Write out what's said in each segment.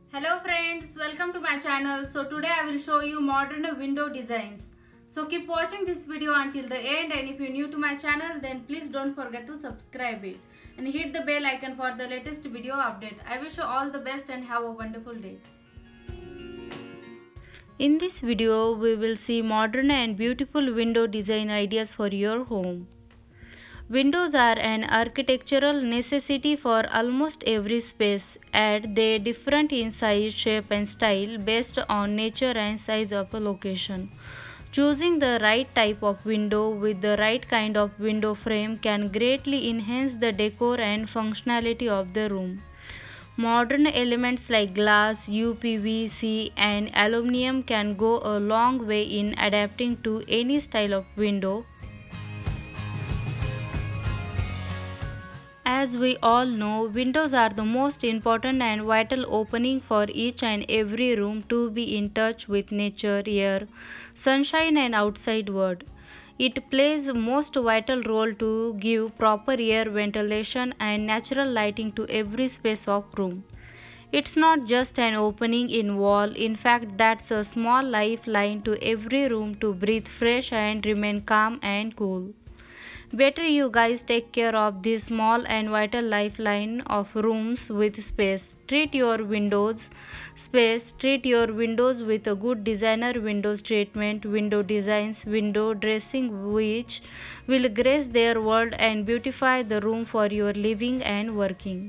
Hello friends, welcome to my channel. So today I will show you modern window designs. So keep watching this video until the end, and if you're new to my channel then please don't forget to subscribe it and hit the bell icon for the latest video update. I wish you all the best and have a wonderful day. In this video we will see modern and beautiful window design ideas for your home. Windows are an architectural necessity for almost every space, and they differ in size, shape and style based on nature and size of a location. Choosing the right type of window with the right kind of window frame can greatly enhance the decor and functionality of the room. Modern elements like glass, UPVC and aluminum can go a long way in adapting to any style of window. As we all know, windows are the most important and vital opening for each and every room to be in touch with nature, air, sunshine and outside world. It plays most vital role to give proper air ventilation and natural lighting to every space of room. It's not just an opening in wall, in fact that's a small lifeline to every room to breathe fresh and remain calm and cool. Better you guys take care of this small and vital lifeline of rooms with space. Treat your windows with a good designer windows treatment, window designs, window dressing which will grace their world and beautify the room for your living and working.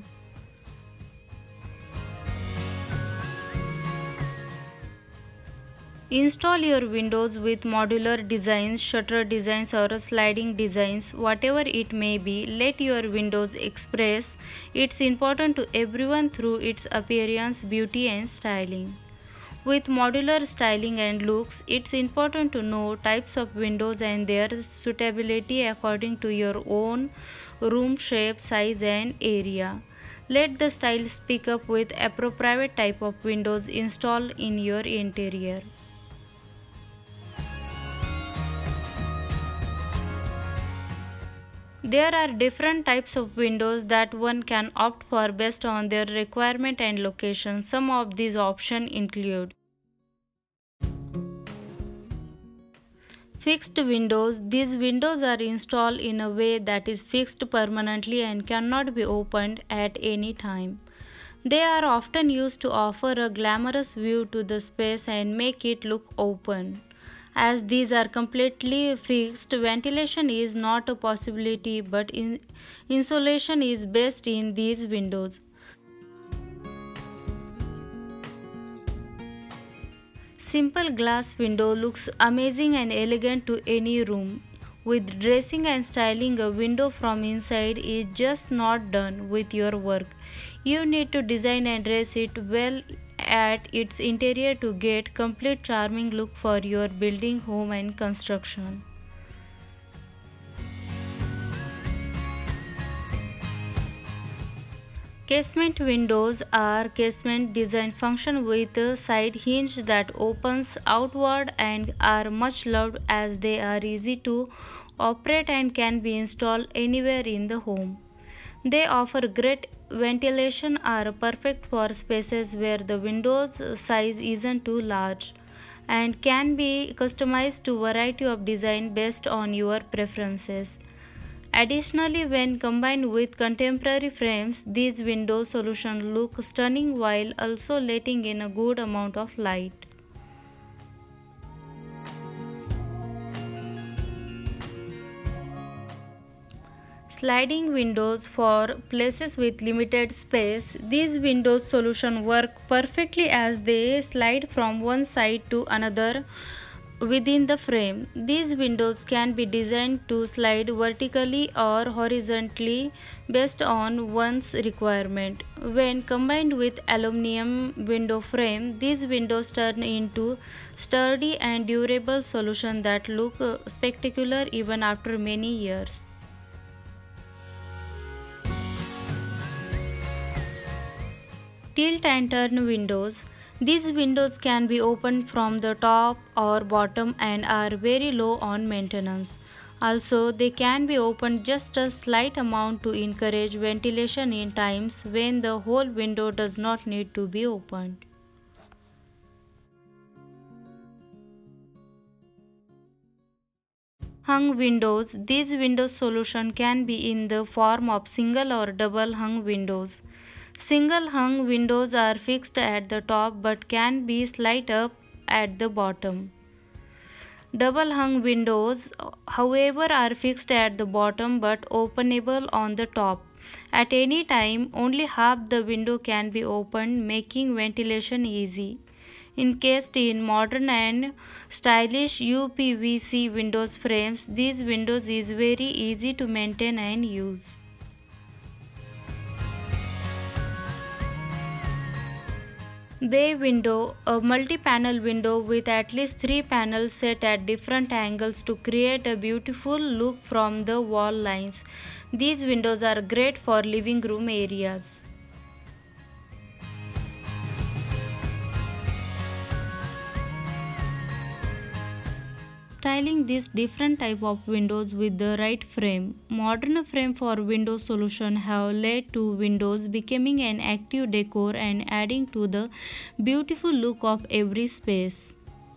Install your windows with modular designs, shutter designs or sliding designs, whatever it may be. Let your windows express its importance to everyone through its appearance, beauty and styling. With modular styling and looks, it's important to know types of windows and their suitability according to your own room shape, size and area. Let the style speak up with appropriate type of windows installed in your interior. There are different types of windows that one can opt for based on their requirement and location. Some of these options include fixed windows. These windows are installed in a way that is fixed permanently and cannot be opened at any time. They are often used to offer a glamorous view to the space and make it look open. As these are completely fixed, ventilation is not a possibility, but insulation is best in these windows. Simple glass window looks amazing and elegant to any room. With dressing and styling a window from inside is just not done with your work. You need to design and dress it well at its interior to get complete charming look for your building, home and construction. Casement windows are casement design function with a side hinge that opens outward and are much loved as they are easy to operate and can be installed anywhere in the home. They offer great ventilation, are perfect for spaces where the window's size isn't too large, and can be customized to a variety of design based on your preferences. Additionally, when combined with contemporary frames, these window solutions look stunning while also letting in a good amount of light. Sliding windows for places with limited space. These windows solution work perfectly as they slide from one side to another within the frame. These windows can be designed to slide vertically or horizontally based on one's requirement. When combined with aluminum window frame, these windows turn into sturdy and durable solutions that look spectacular even after many years. Tilt and turn windows. These windows can be opened from the top or bottom and are very low on maintenance. Also, they can be opened just a slight amount to encourage ventilation in times when the whole window does not need to be opened. Hung windows. These window solution can be in the form of single or double hung windows. Single hung windows are fixed at the top but can be slid up at the bottom. Double hung windows, however, are fixed at the bottom but openable on the top. At any time, only half the window can be opened, making ventilation easy. Encased in modern and stylish UPVC windows frames, these windows is very easy to maintain and use. Bay window, a multi-panel window with at least 3 panels set at different angles to create a beautiful look from the wall lines. These windows are great for living room areas. Styling these different type of windows with the right frame. Modern frame for window solution have led to windows becoming an active decor and adding to the beautiful look of every space.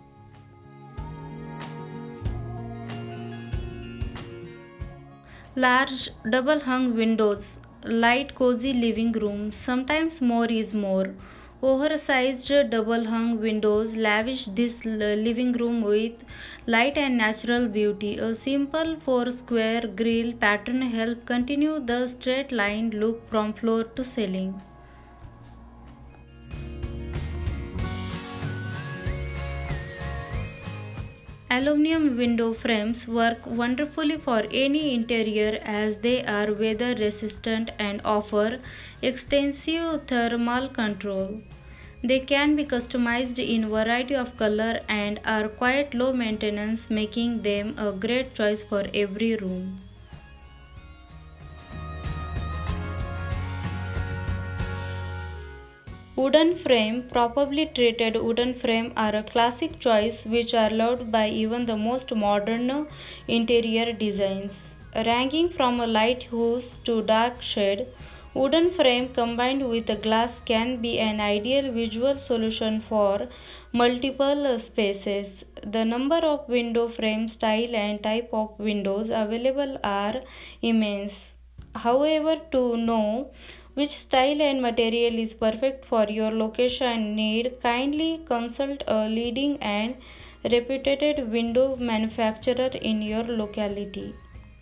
Large double hung windows, light cozy living room, sometimes more is more. Oversized double hung windows lavish this living room with light and natural beauty. A simple 4-square grille pattern helps continue the straight line look from floor to ceiling. Aluminum window frames work wonderfully for any interior as they are weather resistant and offer extensive thermal control. They can be customized in variety of color and are quite low maintenance, making them a great choice for every room. Wooden frame, properly treated wooden frame are a classic choice which are loved by even the most modern interior designs. Ranging from a light hues to dark shade, wooden frame combined with a glass can be an ideal visual solution for multiple spaces. The number of window frame style and type of windows available are immense. However, to know which style and material is perfect for your location and need, kindly consult a leading and reputed window manufacturer in your locality.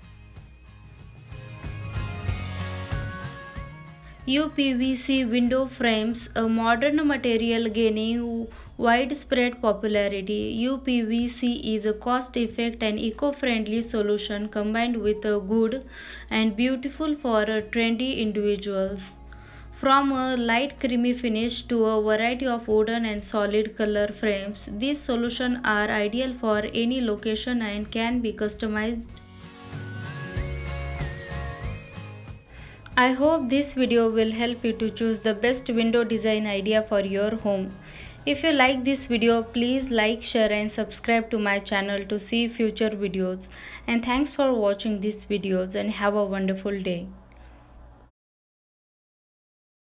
UPVC window frames, a modern material gaining widespread popularity. UPVC is a cost-effective and eco-friendly solution combined with a good and beautiful for trendy individuals. From a light creamy finish to a variety of wooden and solid color frames, these solutions are ideal for any location and can be customized. I hope this video will help you to choose the best window design idea for your home. If you like this video, please like, share and subscribe to my channel to see future videos. And thanks for watching these videos and have a wonderful day.